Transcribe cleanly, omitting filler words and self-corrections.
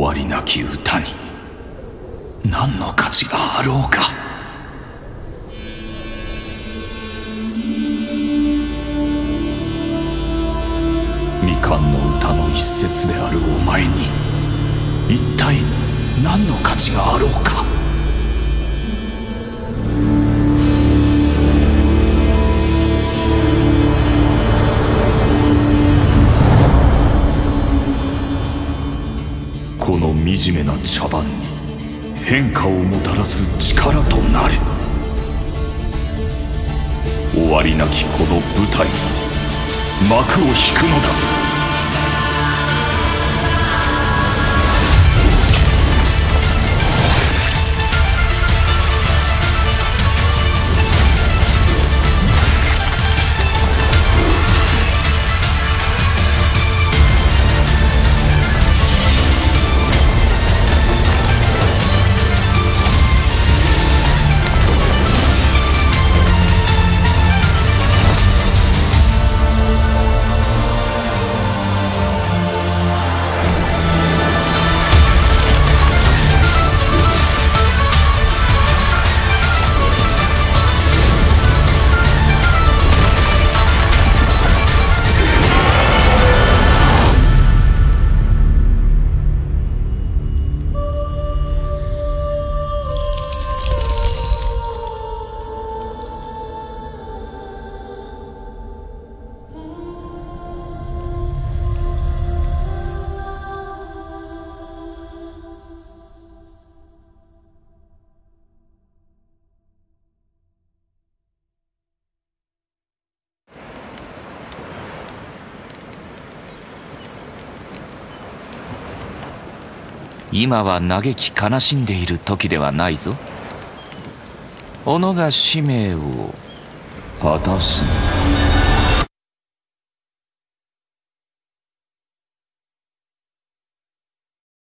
わりなき歌に何の価値があろうか。未完の歌の一節であるお前に一体何の価値があろうか。この惨めな茶番に変化をもたらす力となれ。終わりなきこの舞台に幕を引くのだ。 今は嘆き悲しんでいる時ではないぞ。己が使命を果たすのだ。